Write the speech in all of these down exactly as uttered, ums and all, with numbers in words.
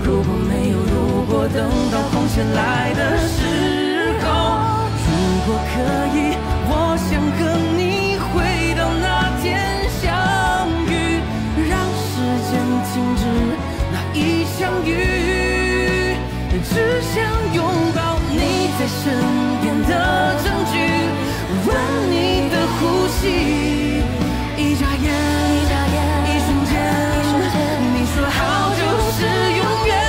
如果没有如果，等到空闲来的时候，如果可以，我想和你回到那天相遇，让时间停止那一相遇，只想拥抱你在身边的证据，吻你的呼吸，一眨眼，一眨眼，一瞬间，一瞬间，你说好就是永远。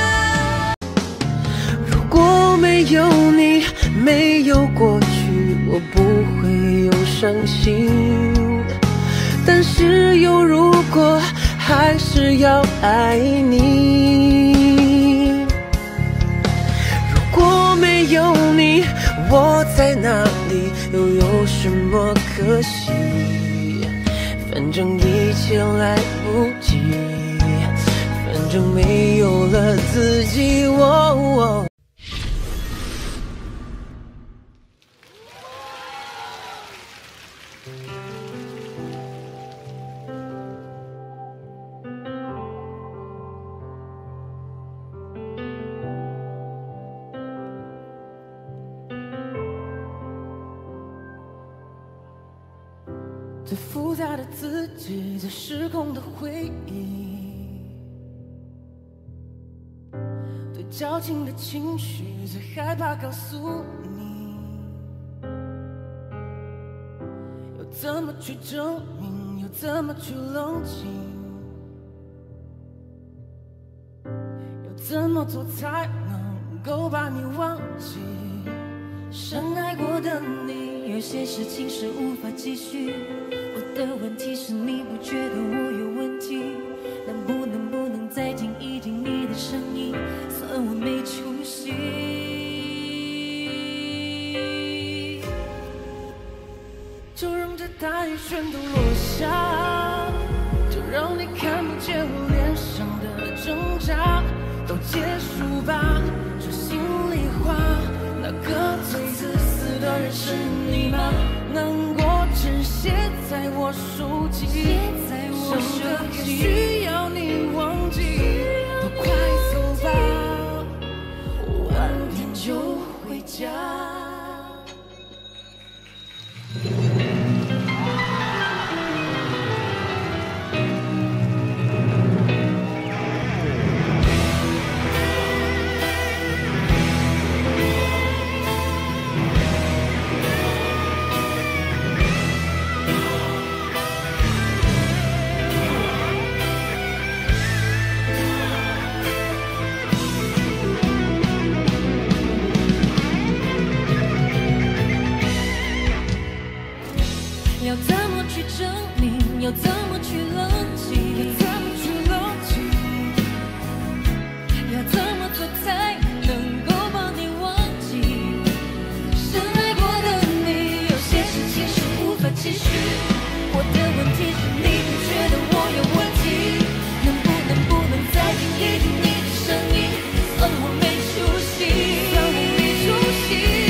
如果没有你，没有过去，我不会有伤心。但是有如果，还是要爱你。如果没有你，我在哪里，又有什么可惜？反正一切来不及，反正没有了自己。哦哦最复杂的自己，最失控的回忆，最矫情的情绪，最害怕告诉你，又怎么去证明，又怎么去冷静，又怎么做才能够把你忘记？深爱过的你， 有些事情是无法继续。我的问题是你不觉得我有问题？能不能不能再听一听你的声音？算我没出息。 就让这大雨全都落下，就让你看不见我脸上的挣扎，都结束吧。说心里话，那个最自私的人是你吗？难过只写在我手机，剩的也需要你忘记。都快走吧，晚点就回家。 要怎么去证明？要怎么去冷静？ 要怎么去冷静？ 要怎么做才能够把你忘记？深爱过的你，有些事情是无法继续。我的问题是你不觉得我有问题？能不能不能再听一听你的声音？算我没出息， 算我没出息。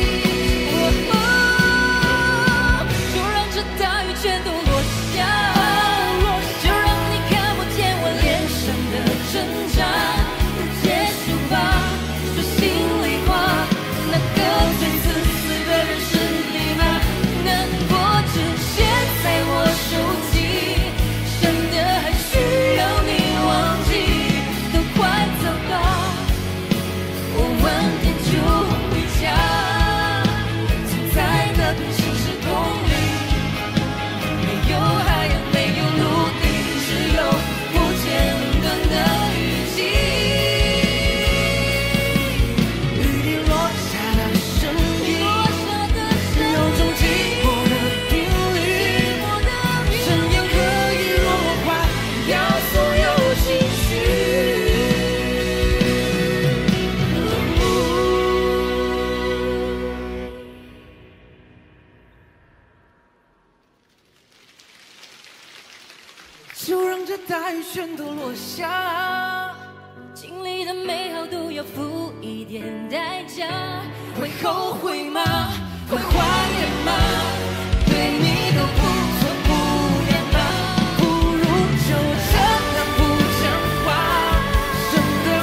全都落下，就让你看不见我脸上的挣扎，都结束吧。说心里话，那个最自私的人是你吗？难过只写在我手机，真的还需要你忘记。都快走吧，我晚点就回家。现在的感情是公里。有海也没有陆地，只有不间断的雨季。 雨滴落下的声音，有种寂寞的频率，声音可以融化掉所有情绪。就让这大雨全都落下， 经历的美好都要付一点代价。 会后悔吗？会怀念吗？对你都不错不点吧，不如就这样不讲话。真的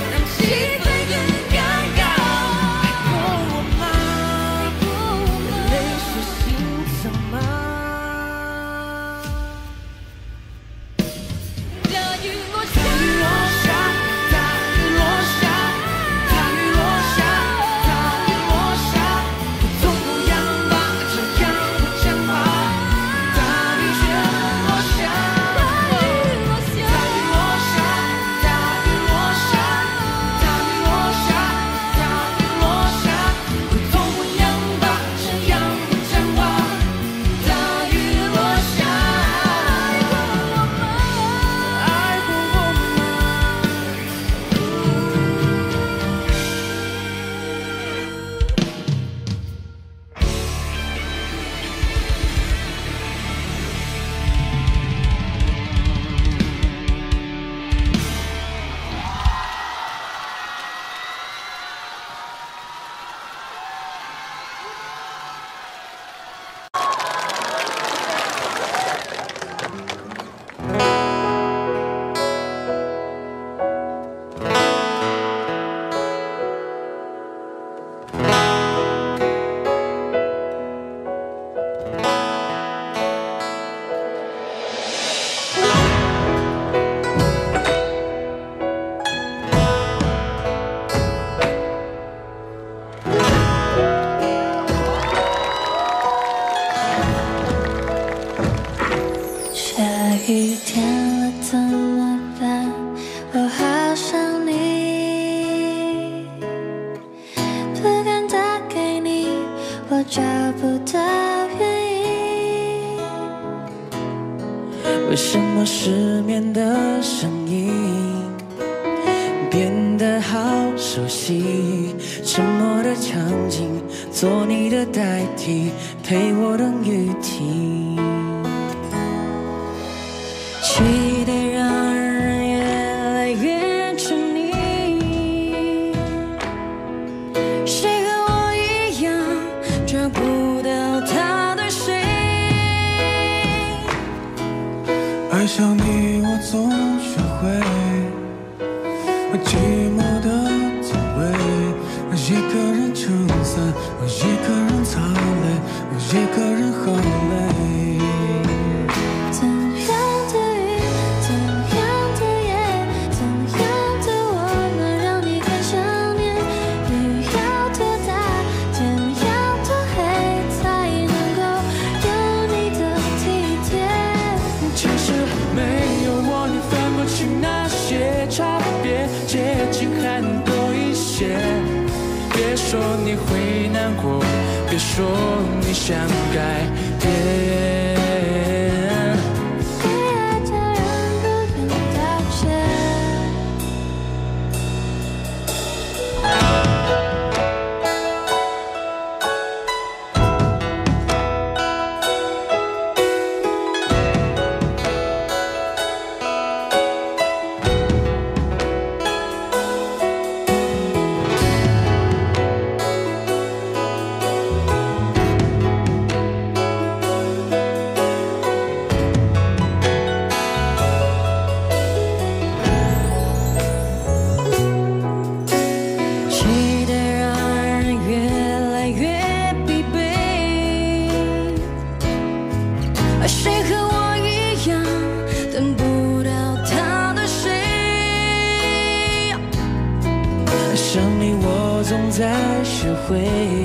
为什么失眠的声音变得好熟悉？沉默的场景，做你的代替，陪我等雨停。期待让人越来越沉溺，谁和我一样抓不到他对谁？ 爱上你，我总学会寂寞的滋味。我一个人撑伞，我一个人擦泪，我一个人好累。 怎样的雨，怎样的夜，怎样的我能让你更想念？雨要多大，天要多黑，才能够有你的体贴？ 其实没有我，你分不清那些差别，接近还能多一些。别说你会难过，别说你想改变。 被爱的人不用道歉。 期待让人越来越疲惫，而谁和我一样等不到他的谁？想你我总在学会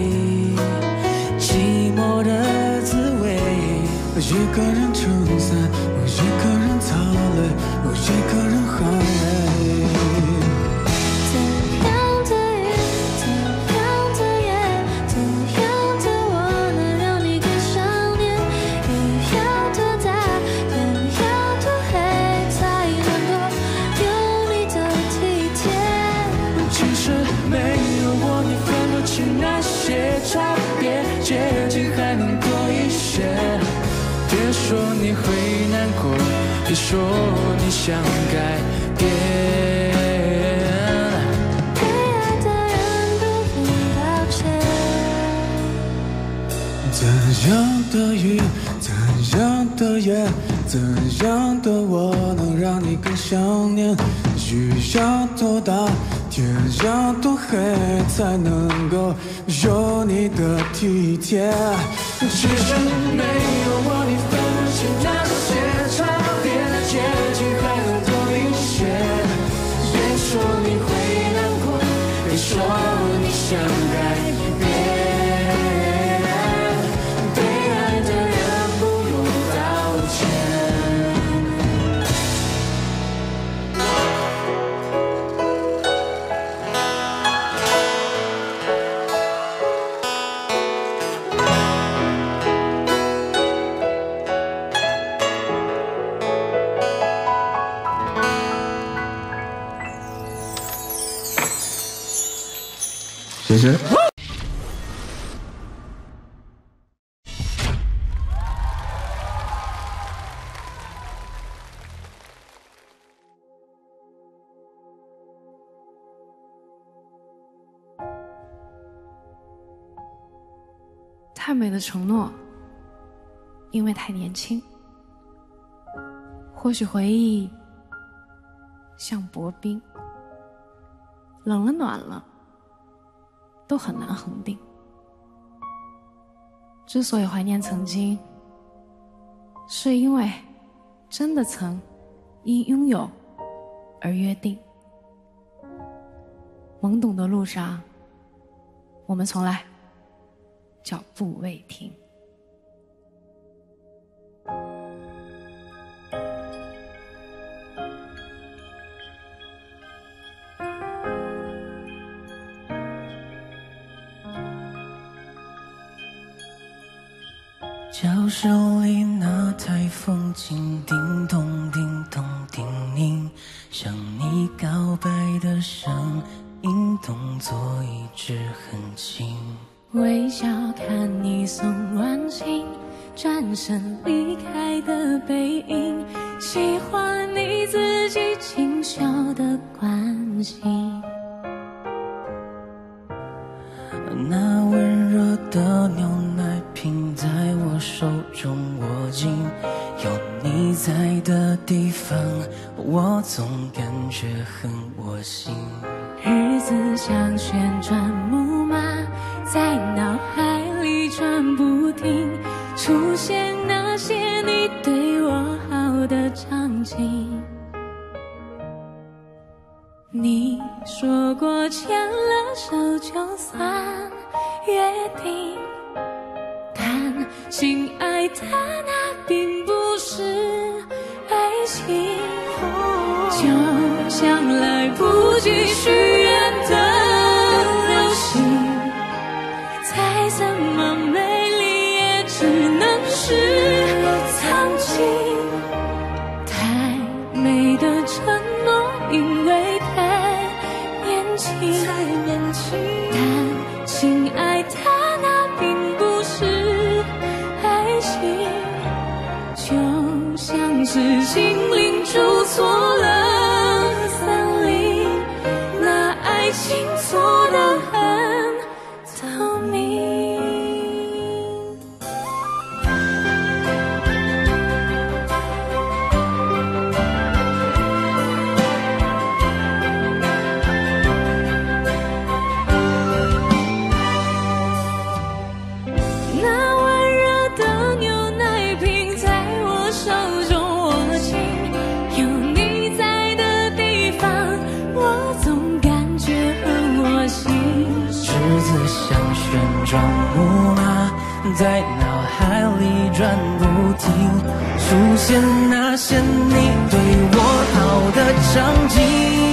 寂寞的滋味。 我一个人撑伞，我一个人擦泪，我一个人好累。 怎样的雨，怎样的夜，怎样的我能让你更想念？雨要多大，天要多黑，才能够有你的体贴？ 其实没有我，你分不清那些差别，接近还能多一些。别说你会难过，别说你想改变。 被爱的人不用道歉。 怎样的雨，怎样的夜，怎样的我能让你更想念？雨要多大，天要多黑，才能够有你的体贴？ 其实没有我，你分不清那些差别，接近还能多一些。别说你会难过，别说你想改变。被爱的人不用道歉。 谢谢。 太美的承诺，因为太年轻。或许回忆像薄冰，冷了暖了，都很难恒定。之所以怀念曾经，是因为真的曾因拥有而约定。懵懂的路上，我们从来脚步未停。 教室里那台风琴叮咚叮咚叮咛，向你告白的声音动作一直很轻。 微笑看你送完信，转身离开的背影，喜欢你自己轻笑的关心。 那温热的牛奶瓶在我手中握紧，有你在的地方，我总感觉很窝心。 日子像旋转木马，在脑海里转不停，出现那些你对我好的场景。你说过牵了手就算约定，但亲爱的那并不是爱情，就像来不及许愿的流星，再怎么美丽也只能是曾经。太美的承诺因为太年轻，但亲爱的那并不是爱情，就像是心灵住错了森林，那爱情错得很透明。那温热的牛奶瓶在我手中握紧，有你在的地方，我总感觉很窝心。 日子像旋转木马，在脑海里转不停，出现那些你对我好的场景。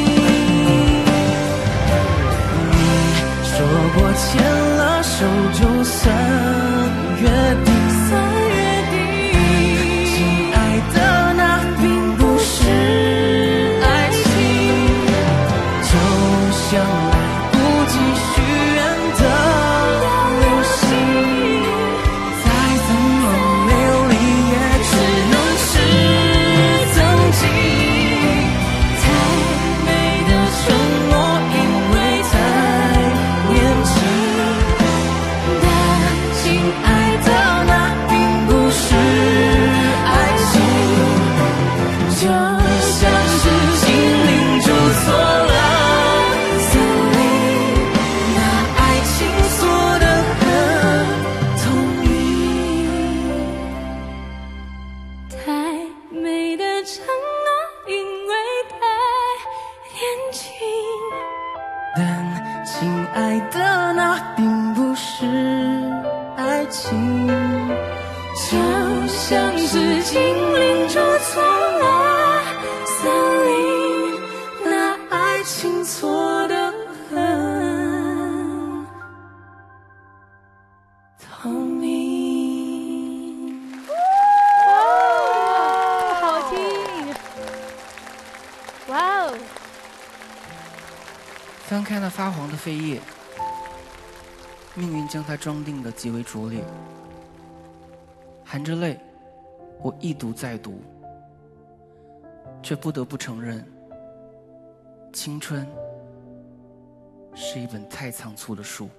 你说过牵了手就算约定，亲爱的那并不是爱情，就像来不及许愿的流星，再怎么美丽也只能是曾经。 太美的承诺因为太年轻， 但亲爱的那并不是爱情，就像是心灵住错了森林，那爱情错得很透明。 太美的承诺因为太年轻， 但亲爱的那并不是爱情， 就像是精灵住错了森林，那爱情错得很透明。 哦，好听！哇哦， 翻开那发黄的扉页，命运将它装订得极为拙劣。含着泪，我一读再读，却不得不承认，青春是一本太仓促的书。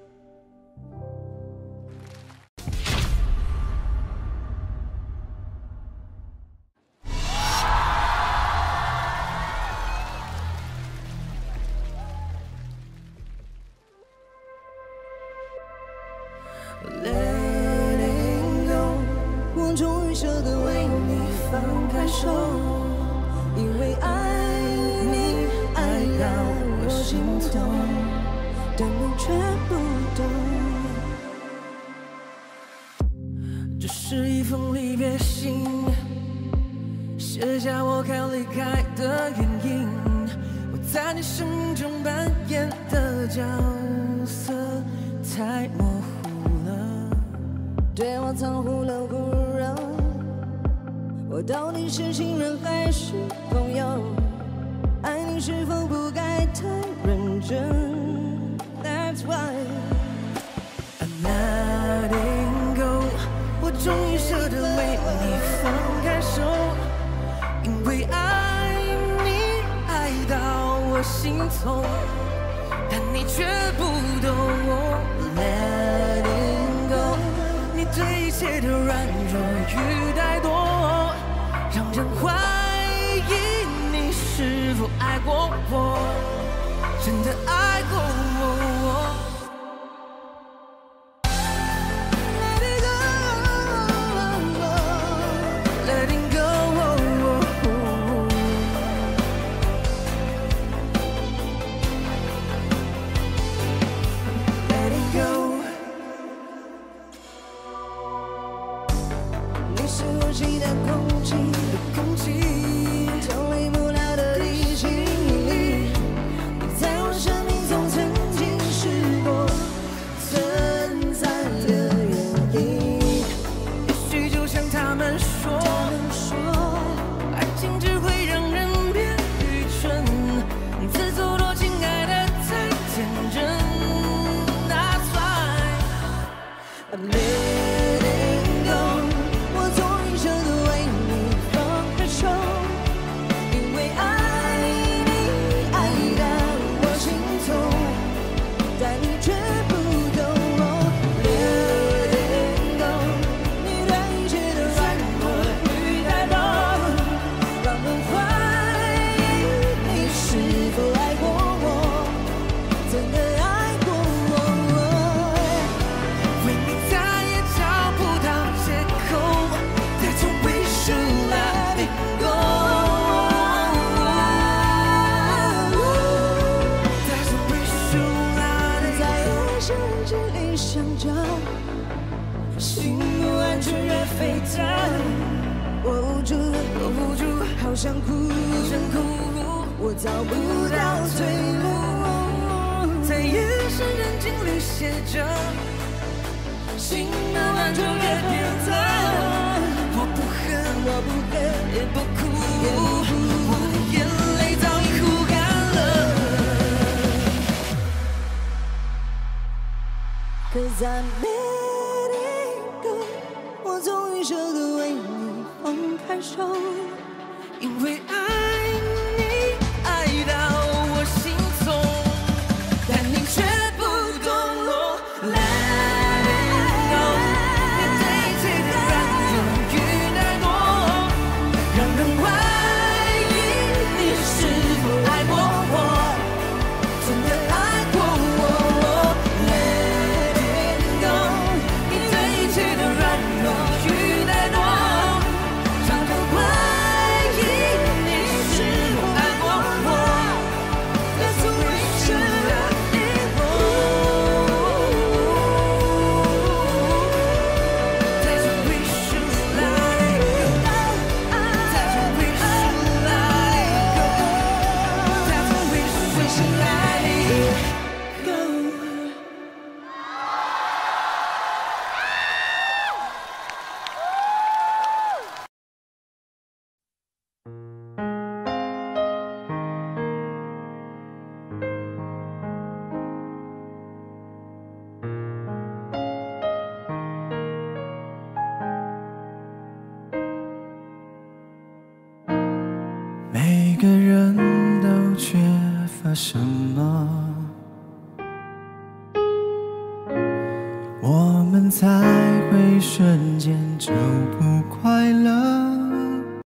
Letting go， 我终于舍得为你放开手，因为爱你爱到我心痛，但你却不懂。这是一封离别信，写下我该离开的原因，我在你生命中扮演的角色太模糊了，对我藏忽了忽到底是情人还是朋友？爱你是否不该太认真 ？That's why I'm letting go， 我终于舍得为你放开手，因为爱你爱到我心痛，但你却不懂我 letting go， 你对一切的软弱与怠惰，让人怀疑你是否爱过我，真的爱过我。 好想哭，想哭，我找不到退路， 在夜深人静里写着，心的完全越变淡。我不恨， 我不恨， 也不哭，我的眼泪早已哭干了。 Cause I'm letting go， 我终于舍得为你放开手。 因为爱你爱到我心痛，但你却不懂我 letting go， 你对一切的软弱与怠惰，让人怀疑你是否爱过我，真的爱过我 letting go， 你对一切的软弱与怠惰，让人怀每个人都缺乏什么，我们才会瞬间就不